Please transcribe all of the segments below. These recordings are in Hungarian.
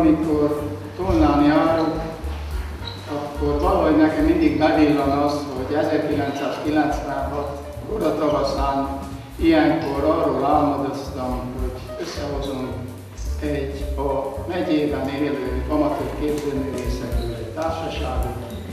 amikor Tolnán járok, akkor valahogy nekem mindig bevillan az, hogy 1996 kora tavaszán ilyenkor arról álmodoztam, hogy összehozunk egy a megyében élő amatőr képzőművészekről egy társaságot,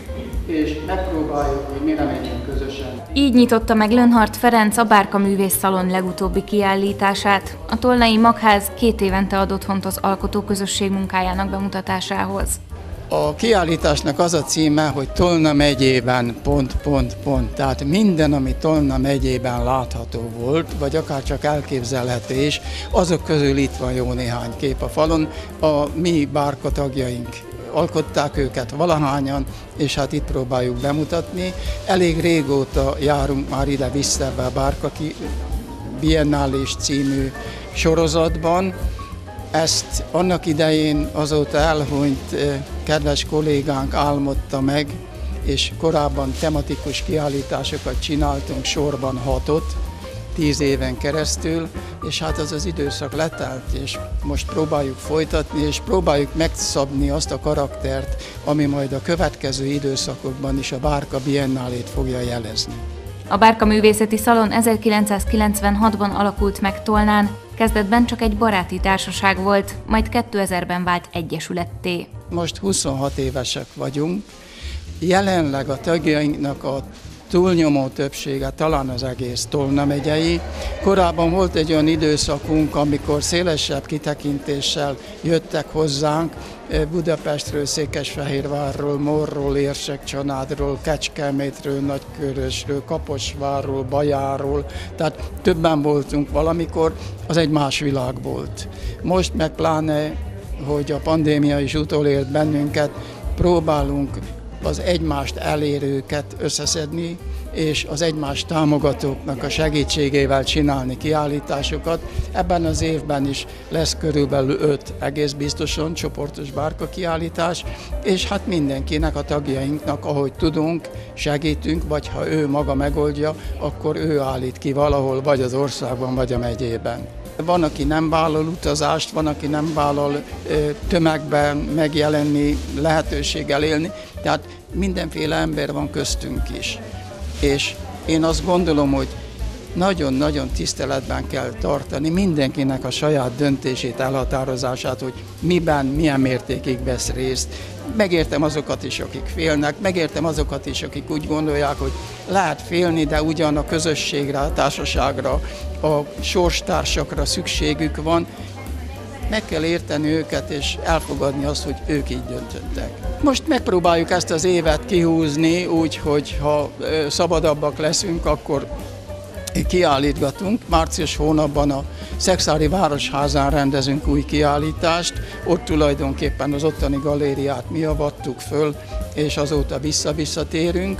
és megpróbáljuk, hogy mire megyünk közösen. Így nyitotta meg Lönnhardt Ferenc a Bárka Művészszalon legutóbbi kiállítását. A Tolnai Magház 2 évente ad otthont az alkotóközösség munkájának bemutatásához. A kiállításnak az a címe, hogy Tolna megyében ... Tehát minden, ami Tolna megyében látható volt, vagy akár csak elképzelhető is, azok közül itt van jó néhány kép a falon. A mi Bárka tagjaink alkották őket valahányan, és hát itt próbáljuk bemutatni. Elég régóta járunk már ide-vissza ebbe a Bárka Biennálés című sorozatban. Ezt annak idején azóta elhunyt kedves kollégánk álmodta meg, és korábban tematikus kiállításokat csináltunk sorban 6-ot, 10 éven keresztül, és hát az az időszak letelt, és most próbáljuk folytatni, és próbáljuk megszabni azt a karaktert, ami majd a következő időszakokban is a Bárka Biennálét fogja jelezni. A Bárka Művészeti Szalon 1996-ban alakult meg Tolnán, kezdetben csak egy baráti társaság volt, majd 2000-ben vált egyesületté. Most 26 évesek vagyunk, jelenleg a tagjainknak a túlnyomó többsége talán az egész Tolna megyei. Korábban volt egy olyan időszakunk, amikor szélesebb kitekintéssel jöttek hozzánk Budapestről, Székesfehérvárról, Morról, Érsekcsanádról, Kecskemétről, Nagykörösről, Kaposvárról, Bajáról, tehát többen voltunk valamikor, az egy más világ volt. Most meg pláne, hogy a pandémia is utolélt bennünket, próbálunk az egymást elérőket összeszedni, és az egymást támogatóknak a segítségével csinálni kiállításokat. Ebben az évben is lesz körülbelül 5 egész biztosan csoportos Bárka kiállítás, és hát mindenkinek, a tagjainknak, ahogy tudunk, segítünk, vagy ha ő maga megoldja, akkor ő állít ki valahol, vagy az országban, vagy a megyében. Van, aki nem vállal utazást, van, aki nem vállal tömegben megjelenni, lehetőséggel élni, tehát mindenféle ember van köztünk is. És én azt gondolom, hogy nagyon-nagyon tiszteletben kell tartani mindenkinek a saját döntését, elhatározását, hogy miben, milyen mértékig vesz részt. Megértem azokat is, akik félnek, megértem azokat is, akik úgy gondolják, hogy lehet félni, de ugyan a közösségre, a társaságra, a sorstársakra szükségük van. Meg kell érteni őket, és elfogadni azt, hogy ők így döntöttek. Most megpróbáljuk ezt az évet kihúzni, úgy, hogy ha szabadabbak leszünk, akkor kiállítgatunk. Március hónapban a Szekszári Városházán rendezünk új kiállítást, ott tulajdonképpen az ottani galériát mi avattuk föl, és azóta visszatérünk.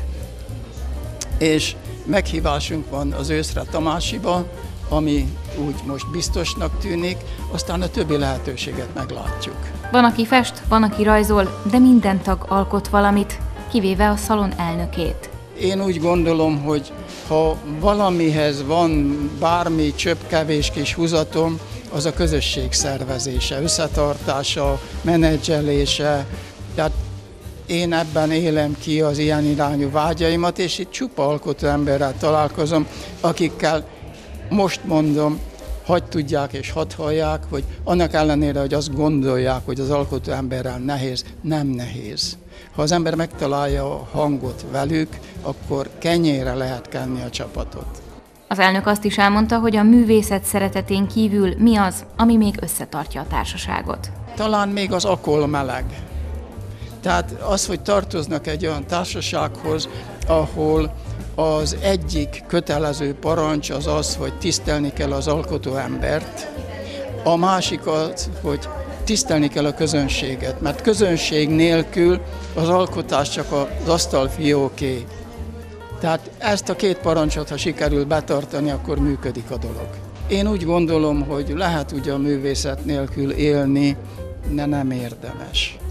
És meghívásunk van az őszre Tamásiba, ami úgy most biztosnak tűnik, aztán a többi lehetőséget meglátjuk. Van, aki fest, van, aki rajzol, de minden tag alkot valamit, kivéve a szalon elnökét. Én úgy gondolom, hogy ha valamihez van bármi kevés kis húzatom, az a közösség szervezése, összetartása, menedzselése. Tehát én ebben élem ki az ilyen irányú vágyaimat, és itt csupa alkotó emberrel találkozom, akikkel most mondom, hadd tudják és hadd hallják, hogy annak ellenére, hogy azt gondolják, hogy az alkotó emberrel nehéz, nem nehéz. Ha az ember megtalálja a hangot velük, akkor kenyére lehet kenni a csapatot. Az elnök azt is elmondta, hogy a művészet szeretetén kívül mi az, ami még összetartja a társaságot. Talán még az akol meleg. Tehát az, hogy tartoznak egy olyan társasághoz, ahol az egyik kötelező parancs az az, hogy tisztelni kell az alkotó embert, a másik az, hogy tisztelni kell a közönséget, mert közönség nélkül az alkotás csak az asztalfióké. Tehát ezt a 2 parancsot, ha sikerül betartani, akkor működik a dolog. Én úgy gondolom, hogy lehet ugye a művészet nélkül élni, de nem érdemes.